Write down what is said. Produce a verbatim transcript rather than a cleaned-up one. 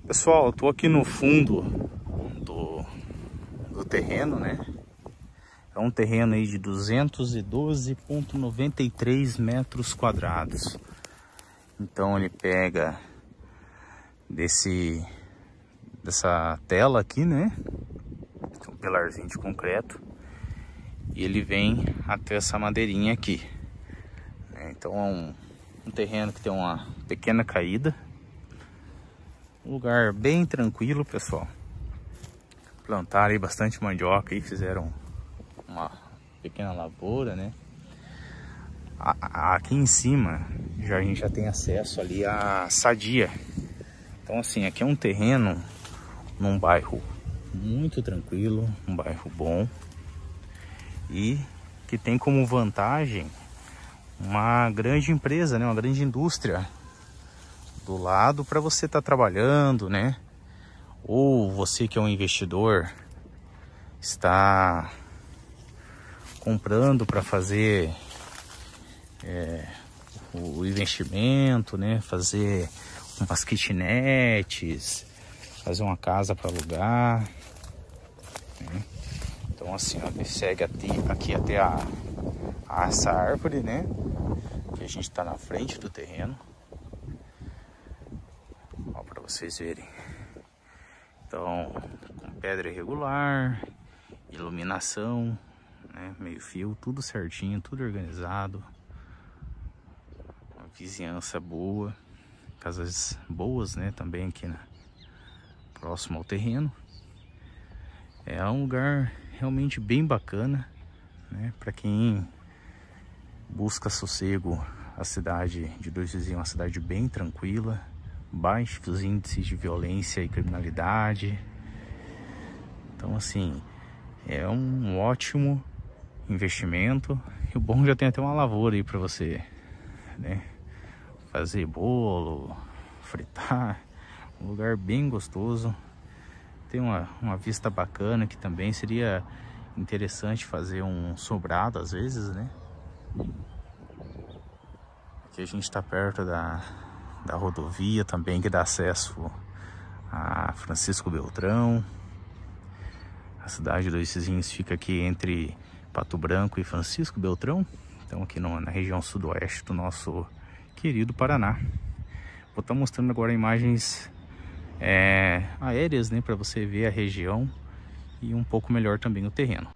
Pessoal, eu tô aqui no fundo do, do terreno, né? É um terreno aí de duzentos e doze vírgula noventa e três metros quadrados. Então ele pega desse dessa tela aqui, né? Um pilarzinho de concreto, e ele vem até essa madeirinha aqui. Então é um, um terreno que tem uma pequena caída. Um lugar bem tranquilo, pessoal. Plantaram aí bastante mandioca e fizeram uma pequena lavoura, né? A, a, aqui em cima já, a gente já tem acesso ali à sadia. Então assim, aqui é um terreno num bairro muito tranquilo, um bairro bom, e que tem como vantagem uma grande empresa, né? Uma grande indústria do lado para você estar tá trabalhando, né? Ou você que é um investidor está comprando para fazer é, o investimento, né? Fazer umas kitnets, fazer uma casa para alugar, né? Então assim, ó, segue aqui, aqui até a, a essa árvore, né? Que a gente está na frente do terreno. Ó, para vocês verem. Então, com pedra irregular, iluminação, né, meio fio, tudo certinho, tudo organizado. Uma vizinhança boa, casas boas, né, também aqui na, próximo ao terreno. É um lugar realmente bem bacana, né, para quem busca sossego. A cidade de Dois Vizinhos é uma cidade bem tranquila, baixos índices de violência e criminalidade. Então assim, é um ótimo investimento. E o bom, já tem até uma lavoura aí para você, né, fazer bolo, fritar. Um lugar bem gostoso. Tem uma, uma vista bacana, que também seria interessante fazer um sobrado às vezes, né? Aqui a gente está perto da, da rodovia também, que dá acesso a Francisco Beltrão. A cidade de Dois Vizinhos fica aqui entre Pato Branco e Francisco Beltrão. Então aqui no, na região sudoeste do nosso querido Paraná. Vou estar mostrando agora imagens é, aéreas, né, para você ver a região e um pouco melhor também o terreno.